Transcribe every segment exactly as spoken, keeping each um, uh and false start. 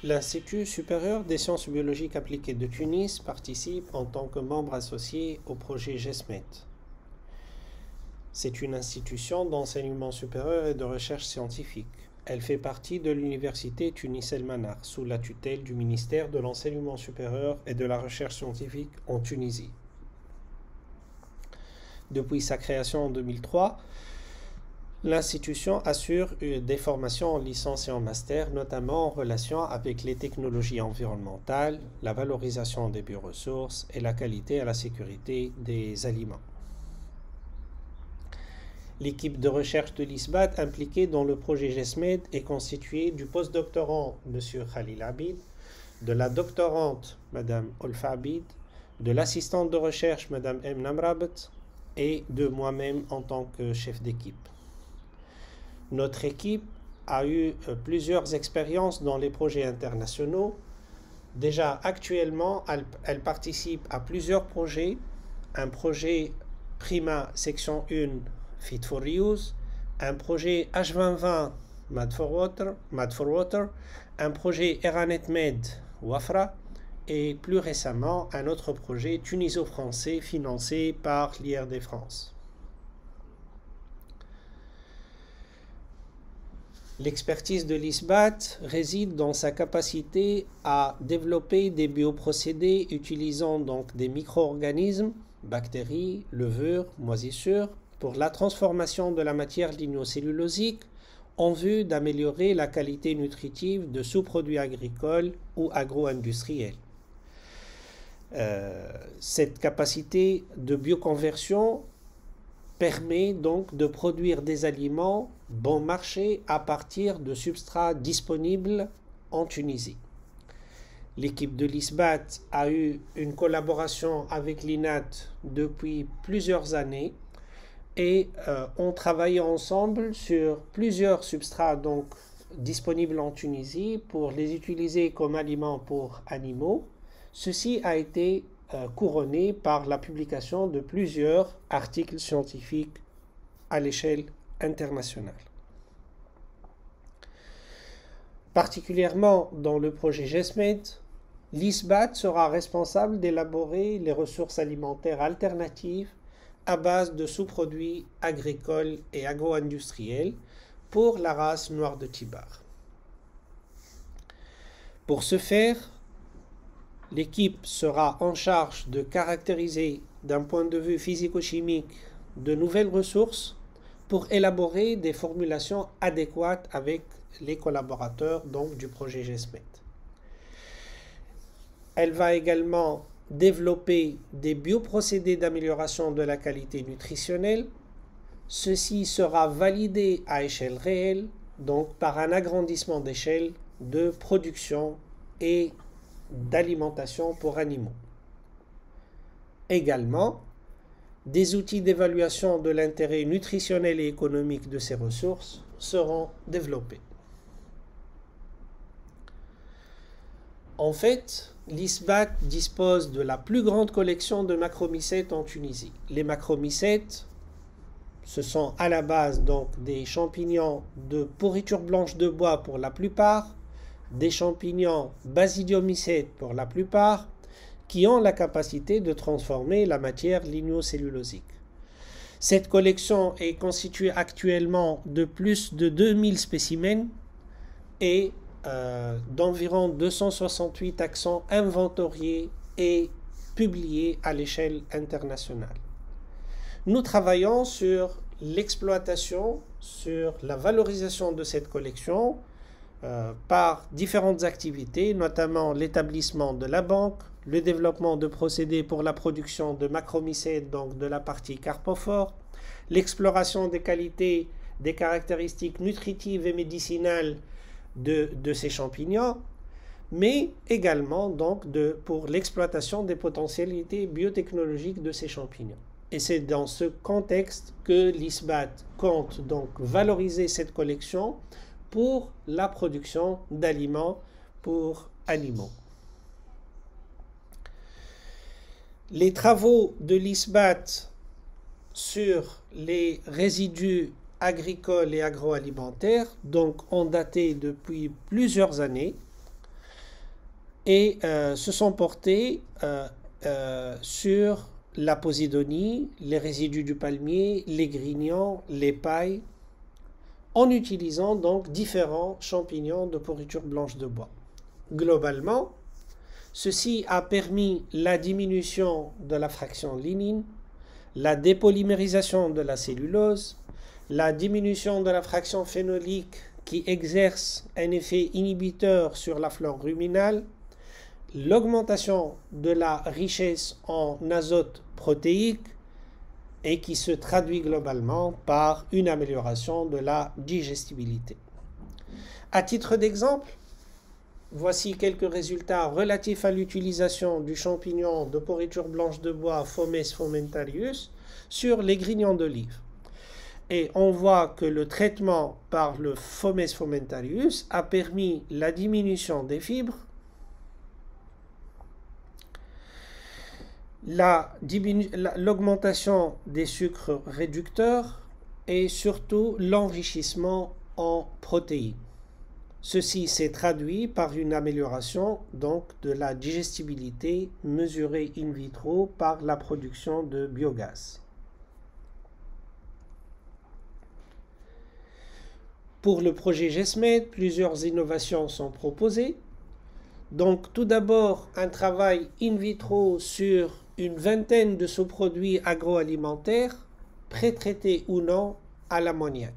L'Institut supérieur des sciences biologiques appliquées de Tunis participe en tant que membre associé au projet GESMET. C'est une institution d'enseignement supérieur et de recherche scientifique. Elle fait partie de l'université Tunis El Manar, sous la tutelle du ministère de l'enseignement supérieur et de la recherche scientifique en Tunisie. Depuis sa création en deux mille trois, l'institution assure des formations en licence et en master, notamment en relation avec les technologies environnementales, la valorisation des bioressources et la qualité et la sécurité des aliments. L'équipe de recherche de l'I S B A T impliquée dans le projet GESMET est constituée du postdoctorant M. Khalil Abid, de la doctorante Mme Olfa Abid, de l'assistante de recherche Mme M. Namrabat et de moi-même en tant que chef d'équipe. Notre équipe a eu plusieurs expériences dans les projets internationaux. Déjà actuellement, elle, elle participe à plusieurs projets. Un projet Prima section un Fit for Reuse, un projet H vingt vingt Mad for Water, Mad for Water, un projet Eranet Med Wafra et plus récemment un autre projet tuniso-français financé par l'I R D France. L'expertise de l'I S B A T réside dans sa capacité à développer des bioprocédés utilisant donc des micro-organismes, bactéries, levures, moisissures, pour la transformation de la matière lignocellulosique en vue d'améliorer la qualité nutritive de sous-produits agricoles ou agro-industriels. Euh, cette capacité de bioconversion permet donc de produire des aliments bon marché à partir de substrats disponibles en Tunisie. L'équipe de l'I S B A T a eu une collaboration avec l'I N A T depuis plusieurs années et euh, ont travaillé ensemble sur plusieurs substrats donc disponibles en Tunisie pour les utiliser comme aliments pour animaux. Ceci a été euh, couronné par la publication de plusieurs articles scientifiques à l'échelle internationale. Particulièrement dans le projet GESMET, l'I S B A T sera responsable d'élaborer les ressources alimentaires alternatives à base de sous-produits agricoles et agro-industriels pour la race noire de Tibar. Pour ce faire, l'équipe sera en charge de caractériser d'un point de vue physico-chimique de nouvelles ressources pour élaborer des formulations adéquates avec les collaborateurs donc, du projet GESMET. Elle va également développer des bioprocédés d'amélioration de la qualité nutritionnelle. Ceci sera validé à échelle réelle, donc par un agrandissement d'échelle de production et d'alimentation pour animaux. Également, des outils d'évaluation de l'intérêt nutritionnel et économique de ces ressources seront développés. En fait, l'I S B A T dispose de la plus grande collection de macromycètes en Tunisie. Les macromycètes, ce sont à la base donc des champignons de pourriture blanche de bois pour la plupart, des champignons basidiomycètes pour la plupart, qui ont la capacité de transformer la matière lignocellulosique. Cette collection est constituée actuellement de plus de deux mille spécimens et euh, d'environ deux cent soixante-huit taxons inventoriés et publiés à l'échelle internationale. Nous travaillons sur l'exploitation, sur la valorisation de cette collection euh, par différentes activités, notamment l'établissement de la banque, le développement de procédés pour la production de macromycètes, donc de la partie carpophore, l'exploration des qualités, des caractéristiques nutritives et médicinales de, de ces champignons, mais également donc de, pour l'exploitation des potentialités biotechnologiques de ces champignons. Et c'est dans ce contexte que l'I S B A T compte donc valoriser cette collection pour la production d'aliments pour animaux. Les travaux de l'I S B A T sur les résidus agricoles et agroalimentaires donc ont daté depuis plusieurs années et euh, se sont portés euh, euh, sur la posidonie, les résidus du palmier, les grignons, les pailles, en utilisant donc différents champignons de pourriture blanche de bois. Globalement, ceci a permis la diminution de la fraction lignine, la dépolymérisation de la cellulose, la diminution de la fraction phénolique qui exerce un effet inhibiteur sur la flore ruminale, l'augmentation de la richesse en azote protéique et qui se traduit globalement par une amélioration de la digestibilité. À titre d'exemple, voici quelques résultats relatifs à l'utilisation du champignon de pourriture blanche de bois Fomes fomentarius sur les grignons d'olive. Et on voit que le traitement par le Fomes fomentarius a permis la diminution des fibres, l'augmentation des sucres réducteurs et surtout l'enrichissement en protéines. Ceci s'est traduit par une amélioration donc de la digestibilité mesurée in vitro par la production de biogaz. Pour le projet GESMED, plusieurs innovations sont proposées. Donc tout d'abord un travail in vitro sur une vingtaine de sous-produits agroalimentaires pré-traités ou non à l'ammoniac.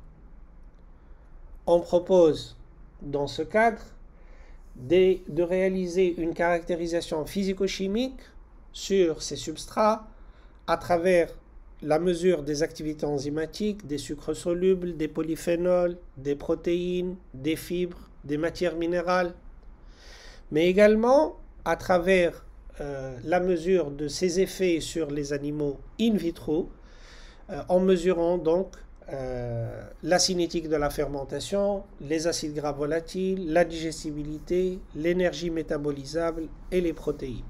On propose dans ce cadre de, de réaliser une caractérisation physico-chimique sur ces substrats à travers la mesure des activités enzymatiques, des sucres solubles, des polyphénols, des protéines, des fibres, des matières minérales, mais également à travers euh, la mesure de ses effets sur les animaux in vitro, euh, en mesurant donc euh, la cinétique de la fermentation, les acides gras volatiles, la digestibilité, l'énergie métabolisable et les protéines.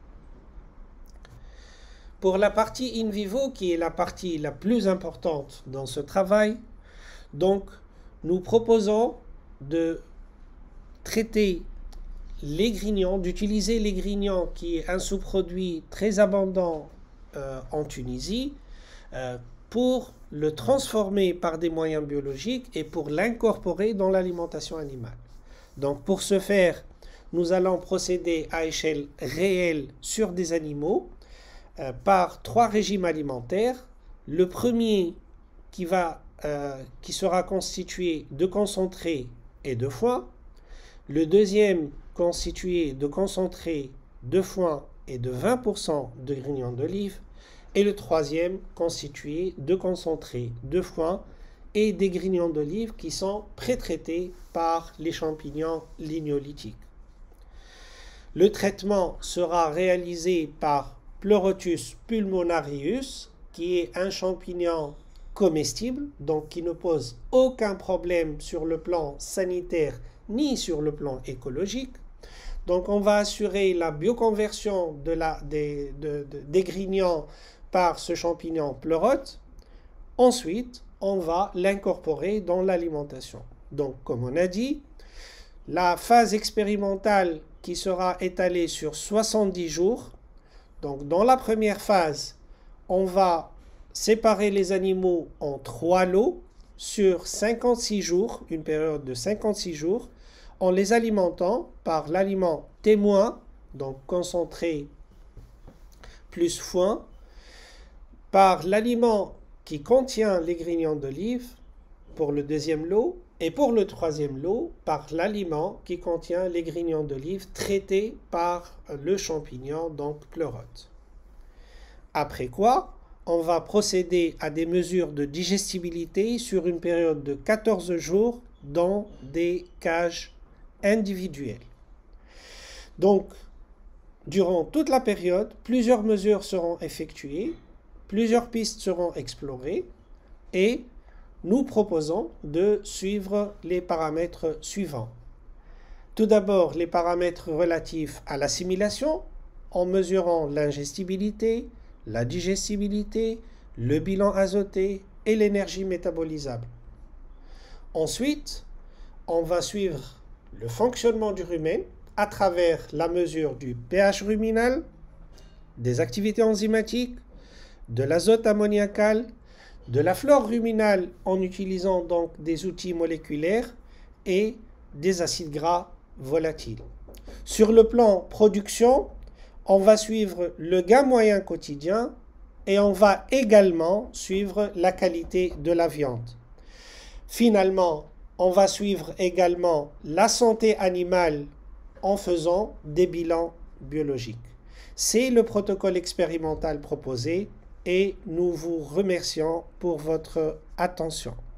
Pour la partie in vivo, qui est la partie la plus importante dans ce travail, donc nous proposons de traiter les grignons, d'utiliser les grignons, qui est un sous-produit très abondant euh, en Tunisie, euh, pour le transformer par des moyens biologiques et pour l'incorporer dans l'alimentation animale. Donc pour ce faire, nous allons procéder à échelle réelle sur des animaux euh, par trois régimes alimentaires. Le premier qui, va, euh, qui sera constitué de concentré et de foin. Le deuxième constitué de concentré de foin et de vingt pour cent de grignons d'olive. Et le troisième constitué de concentré de foin et des grignons d'olive qui sont pré-traités par les champignons lignolytiques. Le traitement sera réalisé par Pleurotus pulmonarius, qui est un champignon comestible, donc qui ne pose aucun problème sur le plan sanitaire ni sur le plan écologique. Donc on va assurer la bioconversion de la, des, de, de, des grignons par ce champignon pleurote. Ensuite, on va l'incorporer dans l'alimentation. Donc, comme on a dit, la phase expérimentale qui sera étalée sur soixante-dix jours. Donc, dans la première phase, on va séparer les animaux en trois lots sur cinquante-six jours, une période de cinquante-six jours, en les alimentant par l'aliment témoin, donc concentré plus foin, par l'aliment qui contient les grignons d'olive pour le deuxième lot, et pour le troisième lot, par l'aliment qui contient les grignons d'olive traités par le champignon, donc pleurote. Après quoi, on va procéder à des mesures de digestibilité sur une période de quatorze jours dans des cages individuelles. Donc, durant toute la période, plusieurs mesures seront effectuées, plusieurs pistes seront explorées et nous proposons de suivre les paramètres suivants. Tout d'abord, les paramètres relatifs à l'assimilation en mesurant l'ingestibilité, la digestibilité, le bilan azoté et l'énergie métabolisable. Ensuite, on va suivre le fonctionnement du rumen à travers la mesure du pH ruminal, des activités enzymatiques, de l'azote ammoniacal, de la flore ruminale en utilisant donc des outils moléculaires et des acides gras volatiles. Sur le plan production, on va suivre le gain moyen quotidien et on va également suivre la qualité de la viande. Finalement, on va suivre également la santé animale en faisant des bilans biologiques. C'est le protocole expérimental proposé et nous vous remercions pour votre attention.